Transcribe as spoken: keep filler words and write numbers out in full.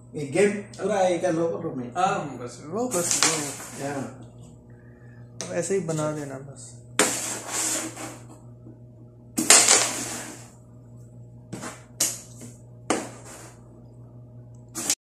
एक गेम पूरा आएगा लोकल में। हाँ बस वो बस वो हाँ अब ऐसे ही बना देना बस।